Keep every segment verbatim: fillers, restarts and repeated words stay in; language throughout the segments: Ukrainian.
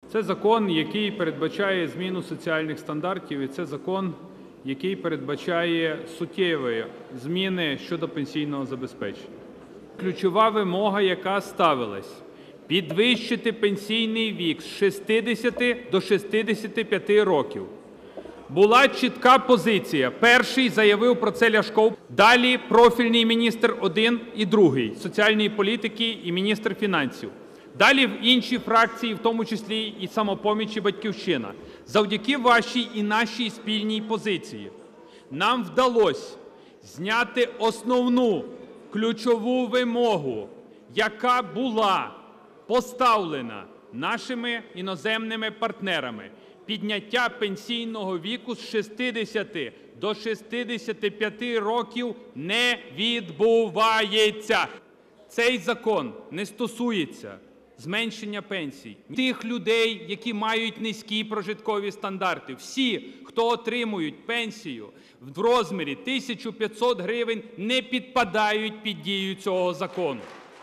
Це закон, який передбачає зміну соціальних стандартів, і це закон, який передбачає суттєві зміни щодо пенсійного забезпечення. Ключова вимога, яка ставилась – підвищити пенсійний вік з шістдесяти до шістдесяти п'яти років. Була чітка позиція. Перший заявив про це Ляшко, далі профільний міністр один і другий – соціальної політики і міністр фінансів. Далі в інші фракції, в тому числі і "Самопоміч", і "Батьківщина". Завдяки вашій і нашій спільній позиції нам вдалося зняти основну ключову вимогу, яка була поставлена нашими іноземними партнерами – підняття пенсійного віку з шістдесяти до шістдесяти п'яти років не відбувається. Цей закон не стосується зменшення пенсій тих людей, які мають низькі прожиткові стандарти. Всі, хто отримують пенсію в розмірі тисяча п'ятсот гривень, не підпадають під дію цього закону.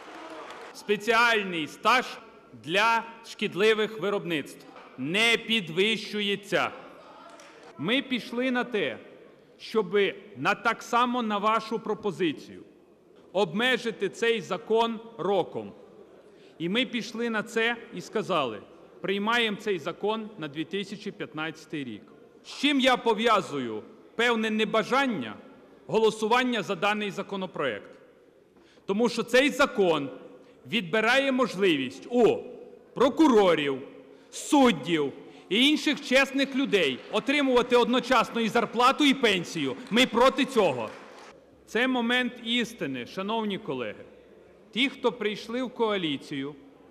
Спеціальний стаж для шкідливих виробництв не підвищується. Ми пішли на те, щоб на так само на вашу пропозицію обмежити цей закон роком. І ми пішли на це і сказали: приймаємо цей закон на дві тисячі п'ятнадцятий рік. З чим я пов'язую певне небажання голосування за даний законопроект? Тому що цей закон відбирає можливість у прокурорів, суддів і інших чесних людей отримувати одночасно і зарплату, і пенсію. Ми проти цього. Це момент істини, шановні колеги. Ті, хто прийшли в коаліцію,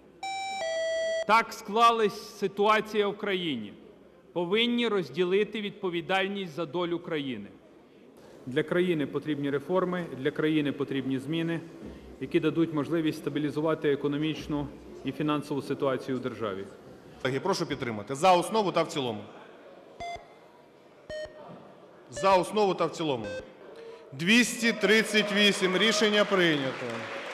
так склалась ситуація в країні, повинні розділити відповідальність за долю країни. Для країни потрібні реформи, для країни потрібні зміни, які дадуть можливість стабілізувати економічну і фінансову ситуацію в державі. Колеги, прошу підтримати. За основу та в цілому. За основу та в цілому. двісті тридцять вісім. Рішення прийнято.